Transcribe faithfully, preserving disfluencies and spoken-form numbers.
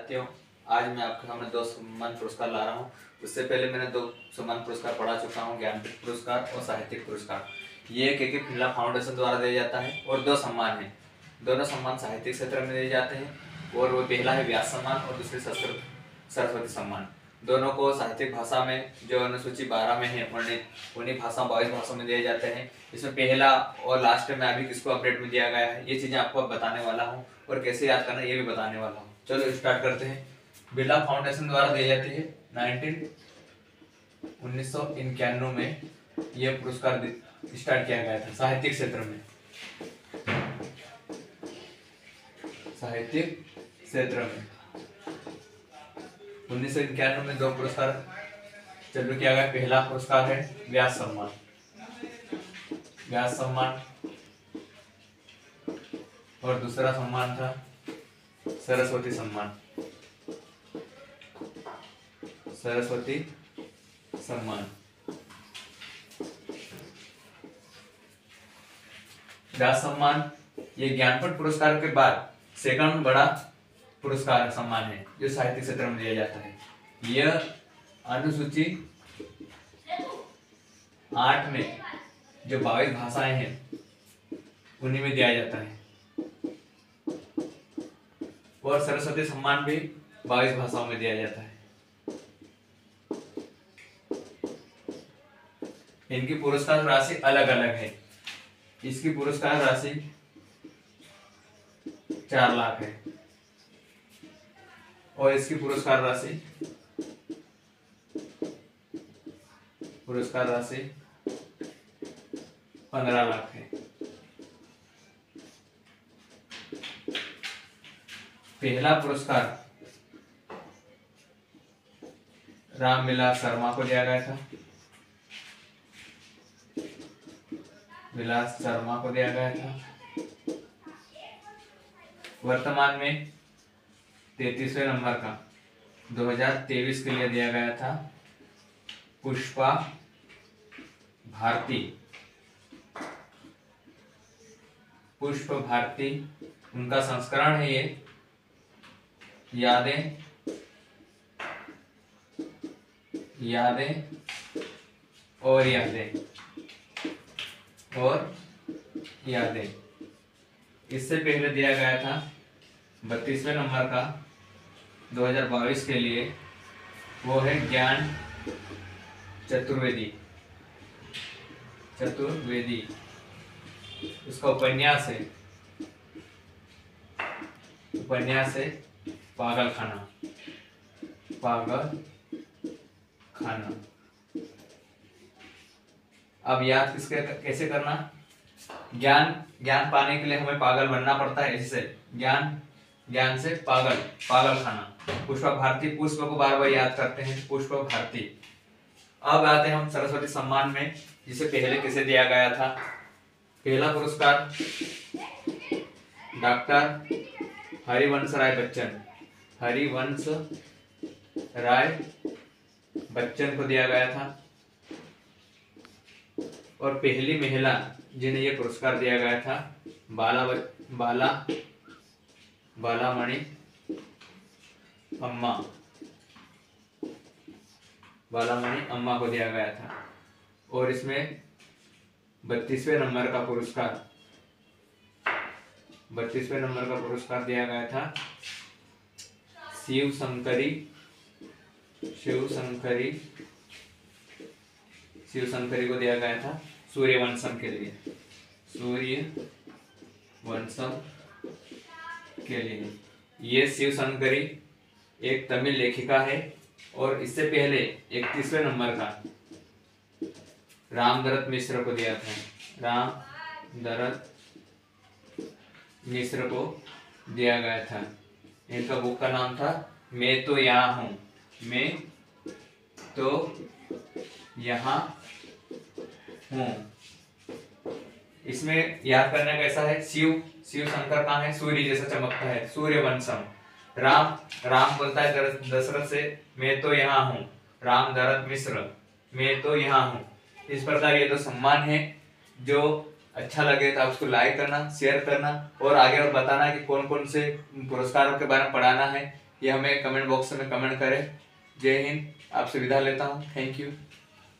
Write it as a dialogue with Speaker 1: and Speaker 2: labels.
Speaker 1: साथियों, आज मैं आपके सामने दो सम्मान पुरस्कार ला रहा हूँ। उससे पहले मैंने दो सम्मान पुरस्कार पढ़ा चुका हूँ, ज्ञानपीठ पुरस्कार और साहित्यिक पुरस्कार। ये के के बिरला फाउंडेशन द्वारा दिया जाता है और दो सम्मान हैं। दोनों सम्मान साहित्यिक क्षेत्र में दिए जाते हैं और वो पहला है व्यास सम्मान और दूसरी सरस्वती सम्मान। दोनों को साहित्यिक भाषा में जो अनुसूची बारह में है उन्हीं उन्हीं भाषा बाईस भाषाओं में दिए जाते हैं। इसमें पहला और लास्ट में अभी किसको अपडेट में दिया गया है ये चीजें आपको बताने वाला हूँ और कैसे याद करना ये भी बताने वाला हूँ। चलो स्टार्ट करते हैं। बिरला फाउंडेशन द्वारा दी जाती है नाइनटीन उन्नीस सौ इक्यानवे में यह पुरस्कार स्टार्ट किया गया था साहित्यिक क्षेत्र में। साहित्यिक क्षेत्र में उन्नीस सौ इक्यानवे में दो पुरस्कार चालू किया गया। पहला पुरस्कार है व्यास सम्मान, व्यास सम्मान और दूसरा सम्मान था सरस्वती सम्मान, सरस्वती सम्मान। व्यास सम्मान ये ज्ञानपीठ पुरस्कार के बाद सेकंड बड़ा पुरस्कार सम्मान है जो साहित्य क्षेत्र में दिया जाता है। यह अनुसूची आठ में जो बाईस भाषाएं हैं उन्हीं में दिया जाता है और सरस्वती सम्मान भी बाईस भाषाओं में दिया जाता है। इनकी पुरस्कार राशि अलग अलग है। इसकी पुरस्कार राशि चार लाख है और इसकी पुरस्कार राशि पुरस्कार राशि पंद्रह लाख है। पहला पुरस्कार रामविलास शर्मा को दिया गया था, विलास शर्मा को दिया गया था। वर्तमान में तैतीसवें नंबर का दो हज़ार तेईस के लिए दिया गया था पुष्पा भारती, पुष्प भारती उनका संस्करण है ये यादें यादें और यादें और यादें। इससे पहले दिया गया था बत्तीसवें नंबर का दो हज़ार बाईस के लिए, वो है ज्ञान चतुर्वेदी, चतुर्वेदी उसका उपन्यास है उपन्यास है पागल खाना, पागल खाना। अब याद किसके कैसे करना? ज्ञान ज्ञान पाने के लिए हमें पागल बनना पड़ता है। ऐसे ज्ञान ज्ञान से पागल, पागल खाना। पुष्पा भारती, पुष्प को बार बार याद करते हैं, पुष्प भारती। अब आते हैं हम सरस्वती सम्मान में, जिसे पहले किसे दिया गया था। पहला पुरस्कार डॉक्टर हरिवंश राय बच्चन, हरिवंश राय बच्चन को दिया गया था और पहली महिला जिन्हें यह पुरस्कार दिया गया था बाला बाला बालामणि अम्मा, बालामणि अम्मा को दिया गया था। और इसमें बत्तीसवें नंबर का पुरस्कार बत्तीसवें नंबर का पुरस्कार दिया गया था शिव शंकरी शिव शंकरी शिव शंकरी को दिया गया था सूर्यवंशम के लिए, सूर्यवंशम के लिए। ये शिव शंकरी एक तमिल लेखिका है और इससे पहले इकतीसवें नंबर का रामदरत मिश्र को दिया था, रामदरत मिश्र को दिया गया था। इनका बुक का नाम था मैं तो यहाँ हूँ, मैं तो यहाँ हूँ। इसमें याद करने का ऐसा है, शिव शिव शंकर कहाँ है? सूर्य जैसा चमकता है, सूर्यवंशम। राम राम बोलता है दशरथ से मैं तो यहाँ हूँ, राम दरत मिश्र मैं तो यहाँ हूँ। इस प्रकार ये दो सम्मान है। जो अच्छा लगे तो आप उसको लाइक करना, शेयर करना और आगे और बताना कि कौन कौन से पुरस्कारों के बारे में पढ़ाना है। ये हमें कमेंट बॉक्स में कमेंट करें। जय हिंद, आपसे विदा लेता हूँ। Thank you.